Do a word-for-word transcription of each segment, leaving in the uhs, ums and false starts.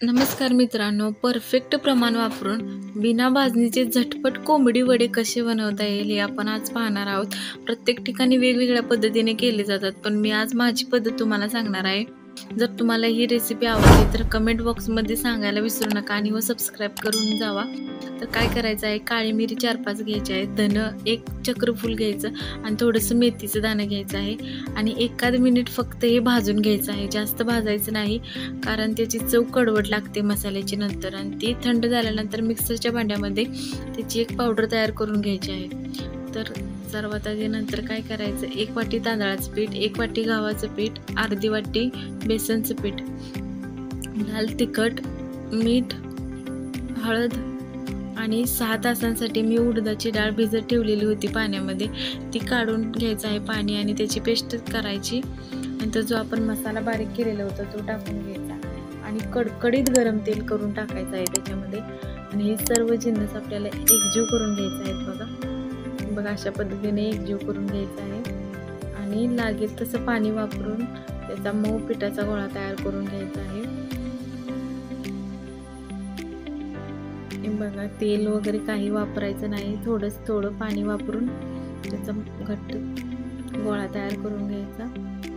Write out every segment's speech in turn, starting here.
नमस्कार मित्रांनो, परफेक्ट प्रमाण वापरून बिना भाजणीचे झटपट कोंबडी वडे कसे बनवता येईल हे आपण आज पाहणार आहोत। प्रत्येक ठिकाणी वेगवेगळ्या पद्धतीने केले जातात, पण मी आज माझी पद्धत तुम्हाला सांगणार आहे। जर तुम्हाला ही रेसिपी आवडली तर कमेंट बॉक्समध्ये सांगायला विसरू नका आणि व सबस्क्राइब करून जावा। तर काय करायचं आहे, काळी मिरी चार पाच घ्यायची आहे, धन एक चक्रफूल घ्यायचं आणि थोडंसं मेथीचं दाणं घ्यायचं आहे आणि एखाद मिनिट फक्त हे भाजून घ्यायचं आहे। जास्त भाजायचं नाही, कारण त्याची चव कडवट लागते मसाल्याची नंतर। आणि ती थंड झाल्यानंतर मिक्सरच्या भांड्यामध्ये त्याची एक पावडर तयार करून घ्यायची आहे। तर सर्वात आधी नंतर काय करायचं, एक वाटी तांदळाचं पीठ, एक वाटी गव्हाचं पीठ, अर्धी वाटी बेसनचं पीठ, लाल तिखट, मीठ, हळद आणि सहा तासांसाठी मी उडदाची डाळ भिजत ठेवलेली होती पाण्यामध्ये, ती काढून घ्यायचं आहे पाणी आणि त्याची पेस्ट करायची। नंतर जो आपण मसाला बारीक केलेला होता तो टाकून घ्यायचा आणि कडकडीत गरम तेल करून टाकायचं आहे त्याच्यामध्ये। आणि हे सर्व जिन्नस आपल्याला एकजीव करून घ्यायचं आहे। बघा बघा अशा पद्धतीने एकजीव करून घ्यायचा आहे आणि लागेल तसं पाणी वापरून त्याचा मऊ पिठाचा गोळा तयार करून घ्यायचा आहे। बघा तेल वगैरे काही वापरायचं नाही, थोडंच थोडं पाणी वापरून त्याचा घट्ट गोळा तयार करून घ्यायचा।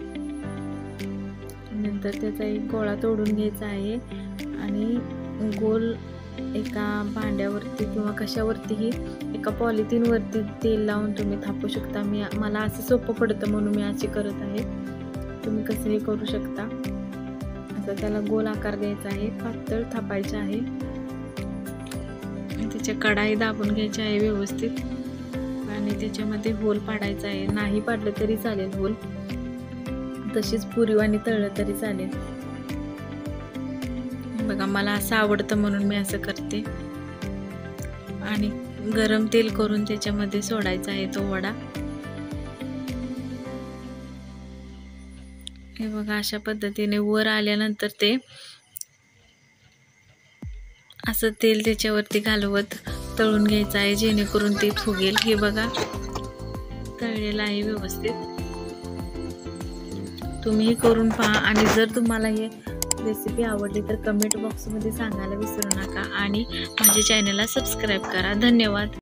नंतर त्याचा एक गोळा तोडून घ्यायचा आहे आणि गोल एका भांड्यावरती किंवा कशावरतीही एका पॉलिथिनवरती तेल लावून तुम्ही थापू शकता। मी मला असं सोपं पडतं म्हणून मी असे करत आहे, तुम्ही कसंही करू शकता। असं त्याला गोल आकार द्यायचा आहे, पातळ थापायचे आहे, त्याच्या कढाई दाबून घ्यायची आहे व्यवस्थित आणि त्याच्यामध्ये होल पाडायचा आहे। नाही पाडलं तरी चालेल होल, तशीच पुरीवानी तळलं तरी चालेल। बघा मला असं आवडतं म्हणून मी असं करते। आणि गरम तेल करून त्याच्यामध्ये सोडायचा आहे तो वडा। हे बघा अशा पद्धतीने वर आल्यानंतर ते असं तेल त्याच्यावरती घालवत तळून घ्यायचं आहे, जेणेकरून ते फुगेल। हे बघा तळलेलं आहे व्यवस्थित, तुम्ही करून पहा। आणि जर तुम्हाला हे रेसिपी आवडली तर कमेंट बॉक्समध्ये सांगायला विसरू नका आणि माझ्या चॅनलला सबस्क्राईब करा। धन्यवाद।